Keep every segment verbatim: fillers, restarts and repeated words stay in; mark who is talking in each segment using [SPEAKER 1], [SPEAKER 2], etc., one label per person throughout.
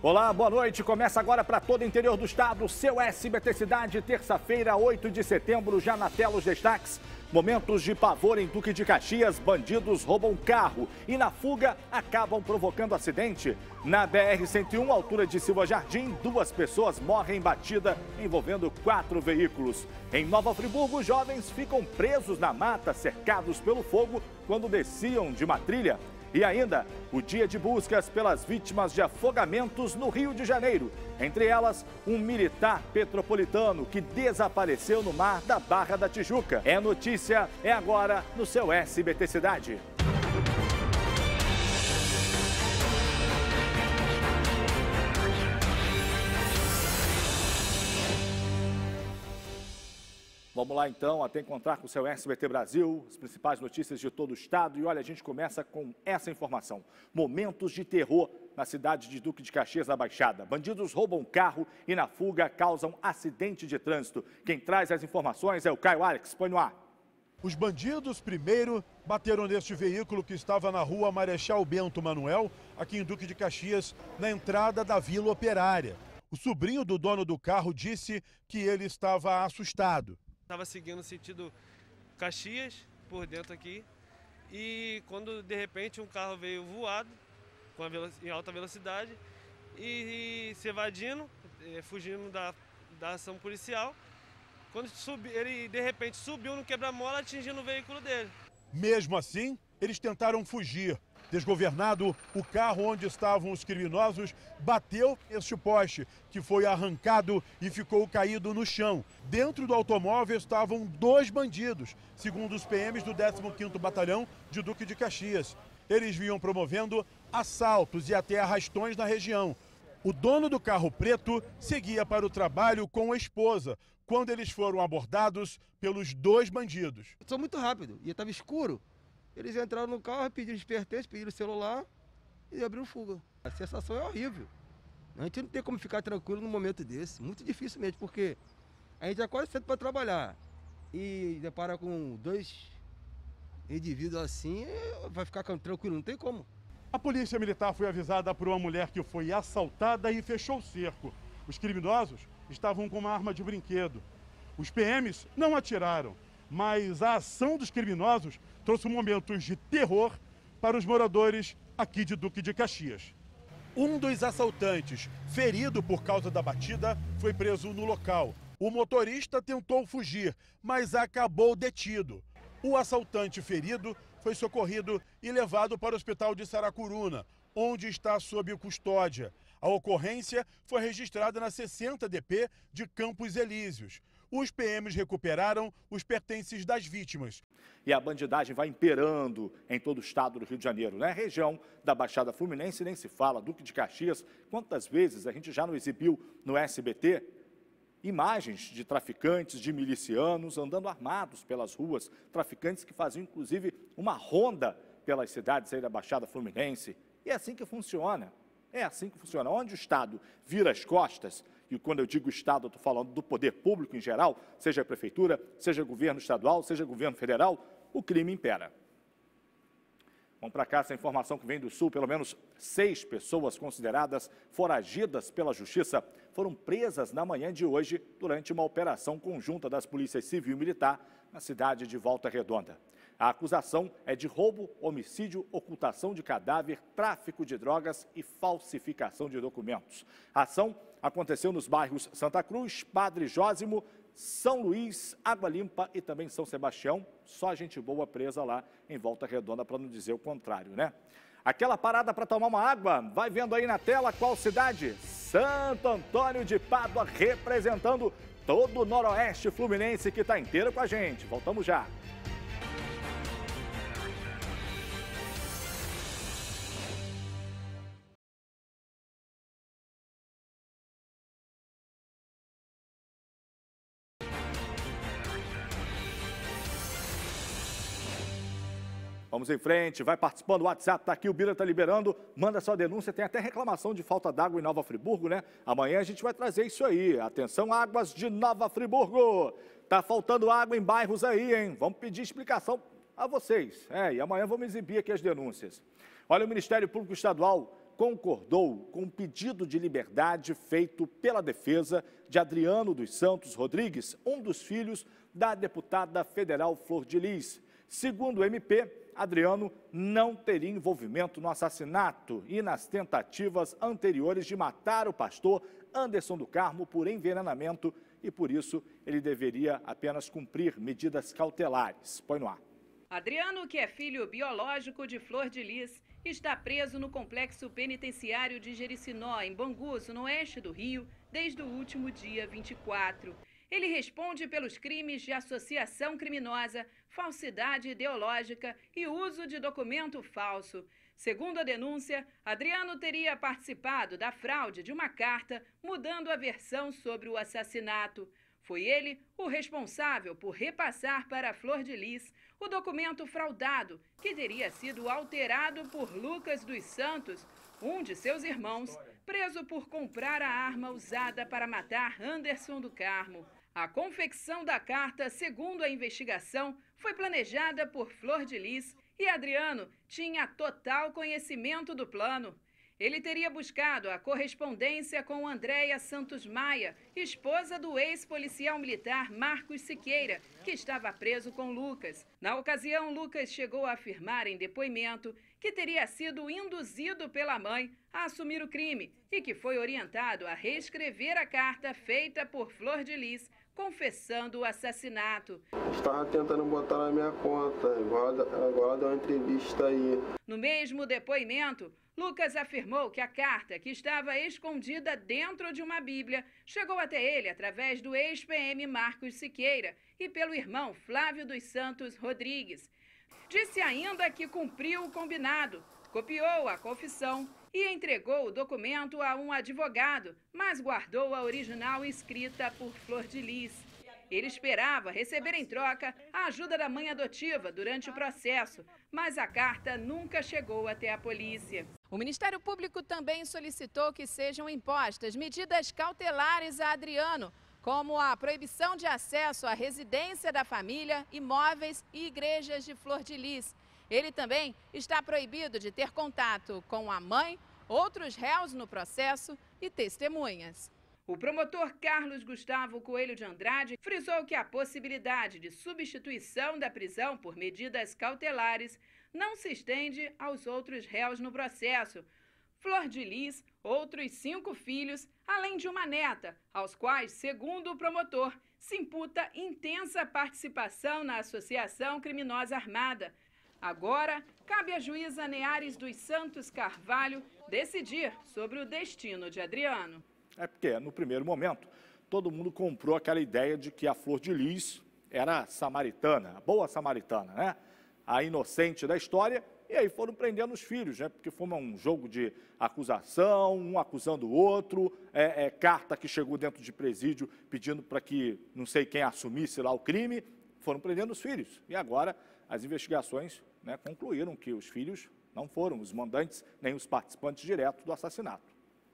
[SPEAKER 1] Olá, boa noite. Começa agora para todo o interior do estado, seu S B T Cidade, terça-feira, oito de setembro, já na tela os destaques. Momentos de pavor em Duque de Caxias, bandidos roubam carro e na fuga acabam provocando acidente. Na B R cento e um, altura de Silva Jardim, duas pessoas morrem em batida envolvendo quatro veículos. Em Nova Friburgo, jovens ficam presos na mata, cercados pelo fogo quando desciam de uma trilha. E ainda, o dia de buscas pelas vítimas de afogamentos no Rio de Janeiro. Entre elas, um militar petropolitano que desapareceu no mar da Barra da Tijuca. É notícia, é agora no seu S B T Cidade. Vamos lá então, até encontrar com o seu S B T Brasil, as principais notícias de todo o estado. E olha, a gente começa com essa informação. Momentos de terror na cidade de Duque de Caxias, na Baixada. Bandidos roubam carro e na fuga causam acidente de trânsito. Quem traz as informações é o Caio Alex. Põe no ar.
[SPEAKER 2] Os bandidos primeiro bateram neste veículo que estava na rua Marechal Bento Manuel, aqui em Duque de Caxias, na entrada da Vila Operária. O sobrinho do dono do carro disse que ele estava assustado.
[SPEAKER 3] Estava seguindo o sentido Caxias, por dentro aqui, e quando de repente um carro veio voado, com a em alta velocidade, e, e se evadindo, eh, fugindo da, da ação policial, quando subi, ele de repente subiu no quebra-mola, atingindo o veículo dele.
[SPEAKER 2] Mesmo assim, eles tentaram fugir. Desgovernado, o carro onde estavam os criminosos bateu este poste, que foi arrancado e ficou caído no chão. Dentro do automóvel estavam dois bandidos, segundo os P Ms do décimo quinto Batalhão de Duque de Caxias. Eles vinham promovendo assaltos e até arrastões na região. O dono do carro preto seguia para o trabalho com a esposa, quando eles foram abordados pelos dois bandidos.
[SPEAKER 4] Sou muito rápido e estava escuro. Eles entraram no carro, pediram os pertences, pediram o celular e abriram fuga. A sensação é horrível. A gente não tem como ficar tranquilo num momento desse. Muito difícil mesmo, porque a gente acorda cedo para trabalhar e depara com dois indivíduos assim, vai ficar tranquilo, não tem como.
[SPEAKER 2] A polícia militar foi avisada por uma mulher que foi assaltada e fechou o cerco. Os criminosos estavam com uma arma de brinquedo. Os P Ms não atiraram, mas a ação dos criminosos trouxe momentos de terror para os moradores aqui de Duque de Caxias. Um dos assaltantes, ferido por causa da batida, foi preso no local. O motorista tentou fugir, mas acabou detido. O assaltante ferido foi socorrido e levado para o hospital de Saracuruna, onde está sob custódia. A ocorrência foi registrada na sessenta D P de Campos Elíseos. Os P Ms recuperaram os pertences das vítimas.
[SPEAKER 1] E a bandidagem vai imperando em todo o estado do Rio de Janeiro, né? Região da Baixada Fluminense nem se fala, Duque de Caxias. Quantas vezes a gente já não exibiu no S B T imagens de traficantes, de milicianos andando armados pelas ruas, traficantes que faziam inclusive uma ronda pelas cidades aí da Baixada Fluminense. E é assim que funciona. É assim que funciona. Onde o Estado vira as costas, e quando eu digo Estado, eu estou falando do poder público em geral, seja a prefeitura, seja governo estadual, seja governo federal, o crime impera. Vamos para cá, essa informação que vem do Sul, pelo menos seis pessoas consideradas foragidas pela Justiça foram presas na manhã de hoje durante uma operação conjunta das polícias civil e militar na cidade de Volta Redonda. A acusação é de roubo, homicídio, ocultação de cadáver, tráfico de drogas e falsificação de documentos. A ação aconteceu nos bairros Santa Cruz, Padre Jósimo, São Luís, Água Limpa e também São Sebastião. Só gente boa presa lá em Volta Redonda, para não dizer o contrário, né? Aquela parada para tomar uma água, vai vendo aí na tela qual cidade? Santo Antônio de Pádua, representando todo o Noroeste Fluminense que está inteiro com a gente. Voltamos já. Vamos em frente, vai participando do WhatsApp, está aqui, o Bira está liberando, manda sua denúncia, tem até reclamação de falta d'água em Nova Friburgo, né? Amanhã a gente vai trazer isso aí, atenção, águas de Nova Friburgo, tá faltando água em bairros aí, hein? Vamos pedir explicação a vocês, é, e amanhã vamos exibir aqui as denúncias. Olha, o Ministério Público Estadual concordou com o pedido de liberdade feito pela defesa de Adriano dos Santos Rodrigues, um dos filhos da deputada federal Flor de Lis. Segundo o M P, Adriano não teria envolvimento no assassinato e nas tentativas anteriores de matar o pastor Anderson do Carmo por envenenamento e, por isso, ele deveria apenas cumprir medidas cautelares. Põe no ar.
[SPEAKER 5] Adriano, que é filho biológico de Flor de Lis, está preso no complexo penitenciário de Jericinó, em Bangus, no oeste do Rio, desde o último dia vinte e quatro. Ele responde pelos crimes de associação criminosa, falsidade ideológica e uso de documento falso. Segundo a denúncia, Adriano teria participado da fraude de uma carta, mudando a versão sobre o assassinato. Foi ele o responsável por repassar para Flor de Lis o documento fraudado, que teria sido alterado por Lucas dos Santos, um de seus irmãos, preso por comprar a arma usada para matar Anderson do Carmo. A confecção da carta, segundo a investigação, foi planejada por Flor de Lis e Adriano tinha total conhecimento do plano. Ele teria buscado a correspondência com Andréia Santos Maia, esposa do ex-policial militar Marcos Siqueira, que estava preso com Lucas. Na ocasião, Lucas chegou a afirmar em depoimento que teria sido induzido pela mãe a assumir o crime e que foi orientado a reescrever a carta feita por Flor de Lis, confessando o assassinato.
[SPEAKER 6] Estava tentando botar na minha conta, agora, agora deu uma entrevista aí.
[SPEAKER 5] No mesmo depoimento, Lucas afirmou que a carta, que estava escondida dentro de uma Bíblia, chegou até ele através do ex-P M Marcos Siqueira e pelo irmão Flávio dos Santos Rodrigues. Disse ainda que cumpriu o combinado, copiou a confissão e entregou o documento a um advogado, mas guardou a original escrita por Flor de Lis. Ele esperava receber em troca a ajuda da mãe adotiva durante o processo, mas a carta nunca chegou até a polícia. O Ministério Público também solicitou que sejam impostas medidas cautelares a Adriano, como a proibição de acesso à residência da família, imóveis e igrejas de Flor de Lis. Ele também está proibido de ter contato com a mãe, outros réus no processo e testemunhas. O promotor Carlos Gustavo Coelho de Andrade frisou que a possibilidade de substituição da prisão por medidas cautelares não se estende aos outros réus no processo. Flor de Lis, outros cinco filhos, além de uma neta, aos quais, segundo o promotor, se imputa intensa participação na associação criminosa armada. Agora, cabe à juíza Neares dos Santos Carvalho decidir sobre o destino de Adriano.
[SPEAKER 1] É porque, no primeiro momento, todo mundo comprou aquela ideia de que a Flor de Lis era samaritana, a boa samaritana, né? A inocente da história, e aí foram prendendo os filhos, né? Porque foi um jogo de acusação, um acusando o outro, é, é, carta que chegou dentro de presídio pedindo para que não sei quem assumisse lá o crime, foram prendendo os filhos. E agora as investigações, né, concluíram que os filhos não foram os mandantes nem os participantes diretos do assassinato.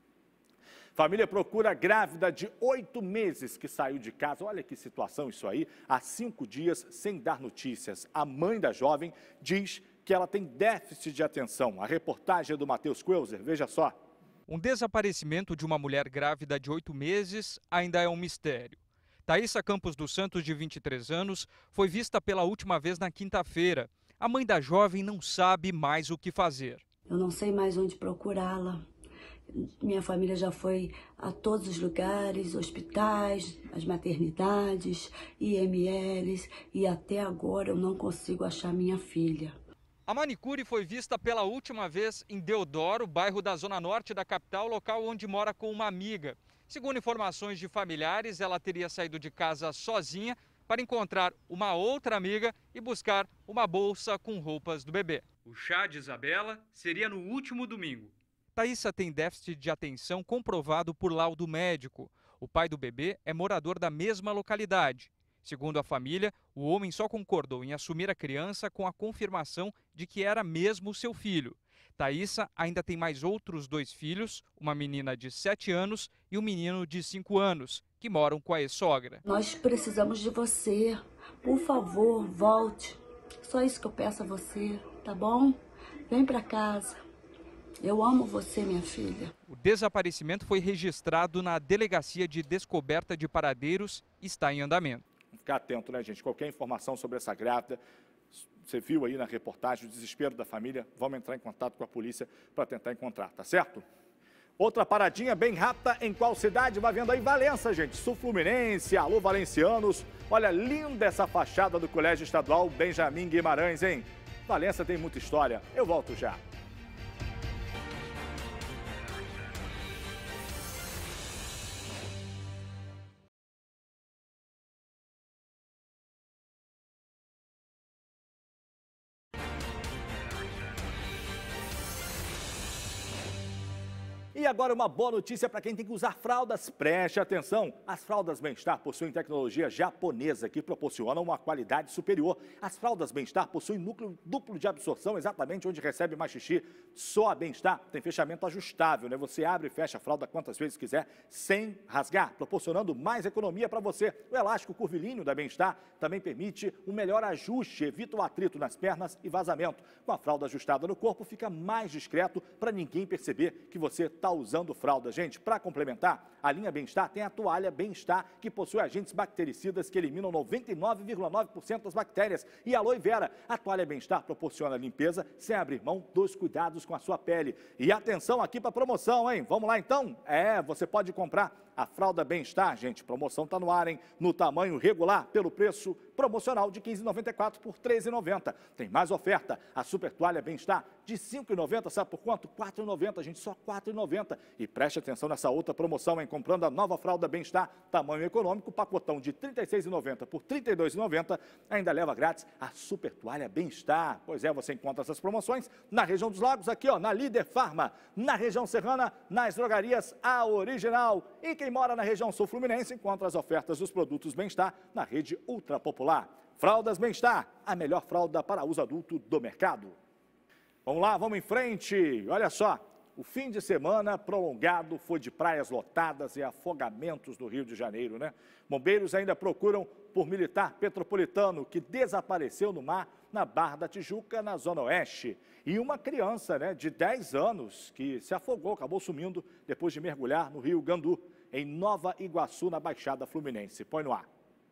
[SPEAKER 1] Família procura grávida de oito meses que saiu de casa. Olha que situação isso aí. Há cinco dias sem dar notícias. A mãe da jovem diz que ela tem déficit de atenção. A reportagem é do Matheus Queuser. Veja só.
[SPEAKER 7] Um desaparecimento de uma mulher grávida de oito meses ainda é um mistério. Thaísa Campos dos Santos, de vinte e três anos, foi vista pela última vez na quinta-feira. A mãe da jovem não sabe mais o que fazer.
[SPEAKER 8] Eu não sei mais onde procurá-la. Minha família já foi a todos os lugares, hospitais, as maternidades, I M Ls, e até agora eu não consigo achar minha filha.
[SPEAKER 7] A manicure foi vista pela última vez em Deodoro, bairro da zona norte da capital, local onde mora com uma amiga. Segundo informações de familiares, ela teria saído de casa sozinha para encontrar uma outra amiga e buscar uma bolsa com roupas do bebê. O chá de Isabela seria no último domingo. Thaísa tem déficit de atenção comprovado por laudo médico. O pai do bebê é morador da mesma localidade. Segundo a família, o homem só concordou em assumir a criança com a confirmação de que era mesmo seu filho. Thaísa ainda tem mais outros dois filhos, uma menina de sete anos e um menino de cinco anos, que moram com a ex-sogra.
[SPEAKER 8] Nós precisamos de você. Por favor, volte. Só isso que eu peço a você, tá bom? Vem pra casa. Eu amo você, minha filha.
[SPEAKER 7] O desaparecimento foi registrado na Delegacia de Descoberta de Paradeiros e está em andamento.
[SPEAKER 1] Ficar atento, né, gente? Qualquer informação sobre essa grávida, você viu aí na reportagem o desespero da família, vamos entrar em contato com a polícia para tentar encontrar, tá certo? Outra paradinha bem rápida, em qual cidade? Vai vendo aí Valença, gente. Sul Fluminense, alô valencianos. Olha, linda essa fachada do Colégio Estadual Benjamin Guimarães, hein? Valença tem muita história. Eu volto já. E agora uma boa notícia para quem tem que usar fraldas. Preste atenção, as fraldas Bem-Estar possuem tecnologia japonesa que proporciona uma qualidade superior. As fraldas Bem-Estar possuem núcleo duplo de absorção, exatamente onde recebe mais xixi. Só a Bem-Estar tem fechamento ajustável, né? Você abre e fecha a fralda quantas vezes quiser, sem rasgar, proporcionando mais economia para você. O elástico curvilíneo da Bem-Estar também permite um melhor ajuste, evita o atrito nas pernas e vazamento. Com a fralda ajustada no corpo, fica mais discreto para ninguém perceber que você está usando fralda. Gente, para complementar, a linha Bem-Estar tem a toalha Bem-Estar, que possui agentes bactericidas que eliminam noventa e nove vírgula nove por cento das bactérias. E aloe vera, a toalha Bem-Estar proporciona limpeza sem abrir mão dos cuidados com a sua pele. E atenção aqui para a promoção, hein? Vamos lá então? É, você pode comprar a fralda Bem-Estar, gente, promoção está no ar, hein? No tamanho regular, pelo preço promocional de quinze reais e noventa e quatro centavos por treze reais e noventa centavos. Tem mais oferta, a super toalha Bem-Estar de cinco reais e noventa centavos, sabe por quanto? quatro reais e noventa centavos, gente, só quatro reais e noventa centavos. E preste atenção nessa outra promoção, hein? Comprando a nova fralda Bem-Estar, tamanho econômico, pacotão de trinta e seis reais e noventa centavos por trinta e dois reais e noventa centavos, ainda leva grátis a super toalha Bem-Estar. Pois é, você encontra essas promoções na região dos Lagos, aqui ó, na Líder Farma, na região serrana, nas drogarias A Original. E quem mora na região sul fluminense encontra as ofertas dos produtos Bem-Estar na rede Ultra Popular. Fraldas Bem-Estar, a melhor fralda para uso adulto do mercado. Vamos lá, vamos em frente. Olha só, o fim de semana prolongado foi de praias lotadas e afogamentos no Rio de Janeiro, né? Bombeiros ainda procuram por militar petropolitano que desapareceu no mar na Barra da Tijuca, na Zona Oeste. E uma criança, né, de dez anos que se afogou, acabou sumindo depois de mergulhar no Rio Gandu, em Nova Iguaçu, na Baixada Fluminense. Põe no ar.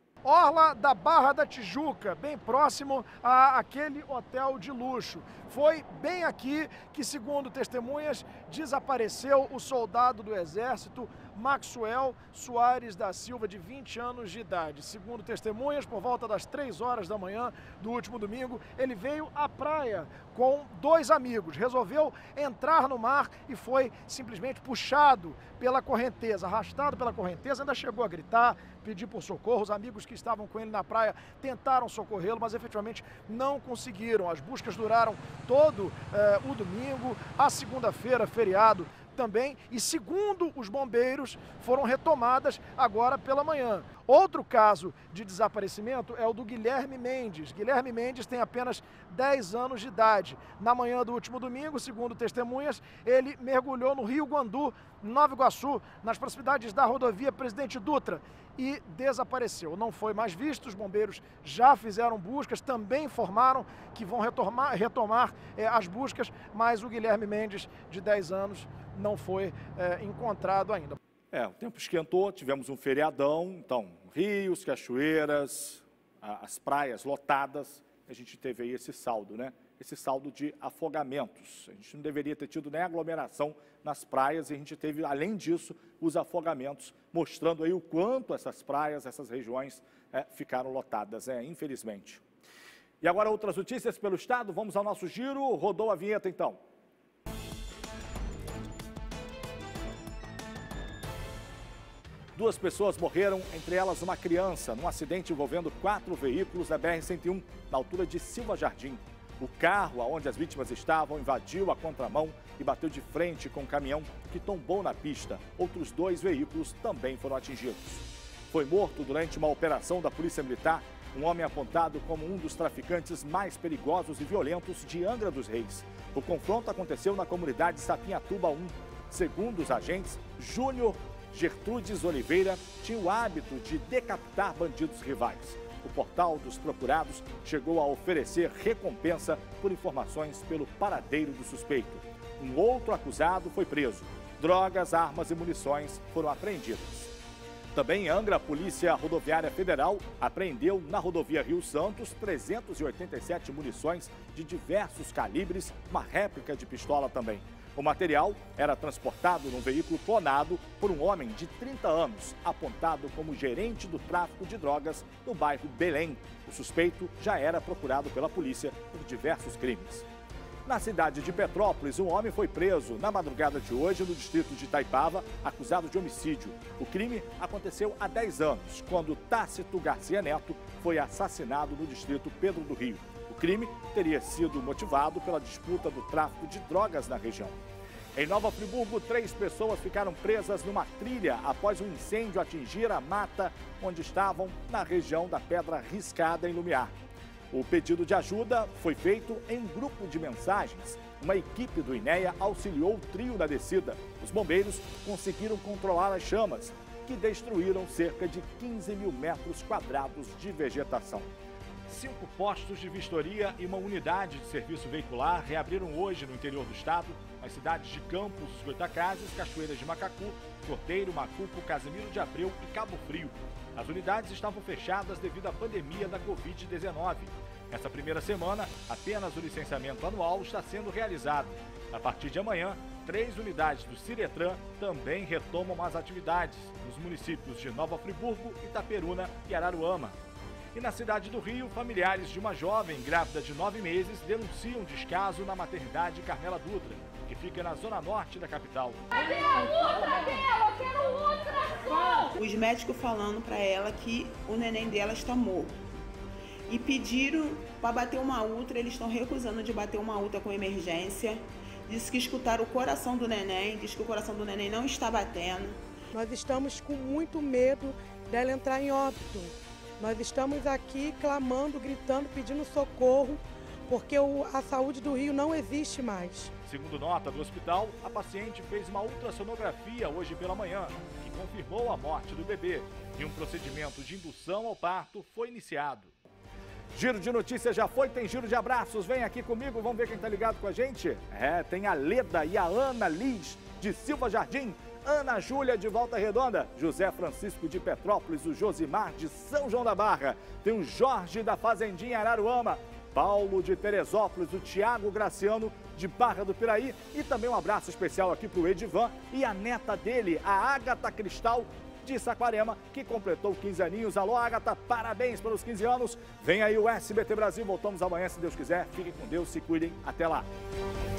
[SPEAKER 9] Orla da Barra da Tijuca, bem próximo a aquele hotel de luxo. Foi bem aqui que, segundo testemunhas, desapareceu o soldado do Exército Maxwell Soares da Silva, de vinte anos de idade. Segundo testemunhas, por volta das três horas da manhã do último domingo, ele veio à praia com dois amigos, resolveu entrar no mar e foi simplesmente puxado pela correnteza, arrastado pela correnteza, ainda chegou a gritar, pedir por socorro. Os amigos que estavam com ele na praia tentaram socorrê-lo, mas efetivamente não conseguiram. As buscas duraram todo eh, o domingo, a segunda-feira, feriado também, e segundo os bombeiros, foram retomadas agora pela manhã. Outro caso de desaparecimento é o do Guilherme Mendes. Guilherme Mendes tem apenas dez anos de idade. Na manhã do último domingo, segundo testemunhas, ele mergulhou no Rio Gandu, Nova Iguaçu, nas proximidades da rodovia Presidente Dutra, e desapareceu. Não foi mais visto. Os bombeiros já fizeram buscas, também informaram que vão retomar, retomar eh, as buscas, mas o Guilherme Mendes, de dez anos, não foi eh, encontrado ainda.
[SPEAKER 1] É, o tempo esquentou, tivemos um feriadão, então, rios, cachoeiras, as praias lotadas, a gente teve aí esse saldo, né? Esse saldo de afogamentos. A gente não deveria ter tido nem aglomeração nas praias, e a gente teve, além disso, os afogamentos, mostrando aí o quanto essas praias, essas regiões é, ficaram lotadas, é, infelizmente. E agora outras notícias pelo estado, vamos ao nosso giro, rodou a vinheta então. Duas pessoas morreram, entre elas uma criança, num acidente envolvendo quatro veículos na B R cento e um, na altura de Silva Jardim. O carro onde as vítimas estavam invadiu a contramão e bateu de frente com um caminhão que tombou na pista. Outros dois veículos também foram atingidos. Foi morto durante uma operação da Polícia Militar um homem apontado como um dos traficantes mais perigosos e violentos de Angra dos Reis. O confronto aconteceu na comunidade Sapinhatuba um. Segundo os agentes, Júnior Gertrudes Oliveira tinha o hábito de decapitar bandidos rivais. O portal dos procurados chegou a oferecer recompensa por informações pelo paradeiro do suspeito. um outro acusado foi preso. Drogas, armas e munições foram apreendidas. Também em Angra, a Polícia Rodoviária Federal apreendeu na rodovia Rio Santos trezentas e oitenta e sete munições de diversos calibres, uma réplica de pistola também. O material era transportado num veículo clonado por um homem de trinta anos, apontado como gerente do tráfico de drogas no bairro Belém. O suspeito já era procurado pela polícia por diversos crimes. Na cidade de Petrópolis, um homem foi preso na madrugada de hoje no distrito de Itaipava, acusado de homicídio. O crime aconteceu há dez anos, quando Tácito Garcia Neto foi assassinado no distrito Pedro do Rio. O crime teria sido motivado pela disputa do tráfico de drogas na região. Em Nova Friburgo, três pessoas ficaram presas numa trilha após um incêndio atingir a mata onde estavam na região da Pedra Riscada, em Lumiar. O pedido de ajuda foi feito em um grupo de mensagens. Uma equipe do INEA auxiliou o trio na descida. Os bombeiros conseguiram controlar as chamas, que destruíram cerca de quinze mil metros quadrados de vegetação. Cinco postos de vistoria e uma unidade de serviço veicular reabriram hoje no interior do estado, nas cidades de Campos, Goitacazes, Cachoeiras de Macacu, Cordeiro, Macuco, Casimiro de Abreu e Cabo Frio. As unidades estavam fechadas devido à pandemia da covid dezenove. Nessa primeira semana, apenas o licenciamento anual está sendo realizado. A partir de amanhã, três unidades do Ciretran também retomam as atividades nos municípios de Nova Friburgo, Itaperuna e Araruama. E na cidade do Rio, familiares de uma jovem grávida de nove meses denunciam descaso na maternidade Carmela Dutra, que fica na zona norte da capital.
[SPEAKER 10] Cadê a outra dela? Eu quero outra! Os médicos falando para ela que o neném dela está morto. E pediram para bater uma ultra, eles estão recusando de bater uma ultra com emergência. Diz que escutaram o coração do neném, diz que o coração do neném não está batendo.
[SPEAKER 11] Nós estamos com muito medo dela entrar em óbito. Nós estamos aqui clamando, gritando, pedindo socorro, porque o, a saúde do Rio não existe mais.
[SPEAKER 1] Segundo nota do hospital, a paciente fez uma ultrassonografia hoje pela manhã, que confirmou a morte do bebê, e um procedimento de indução ao parto foi iniciado. Giro de notícias já foi, tem giro de abraços. Vem aqui comigo, vamos ver quem tá ligado com a gente. É, tem a Leda e a Ana Liz de Silva Jardim, Ana Júlia de Volta Redonda, José Francisco de Petrópolis, o Josimar de São João da Barra, tem o Jorge da Fazendinha Araruama, Paulo de Teresópolis, o Tiago Graciano de Barra do Piraí e também um abraço especial aqui para o Edivan e a neta dele, a Ágata Cristal de Saquarema, que completou quinze aninhos. Alô, Ágata, parabéns pelos quinze anos. Vem aí o S B T Brasil, voltamos amanhã, se Deus quiser. Fiquem com Deus, se cuidem. Até lá.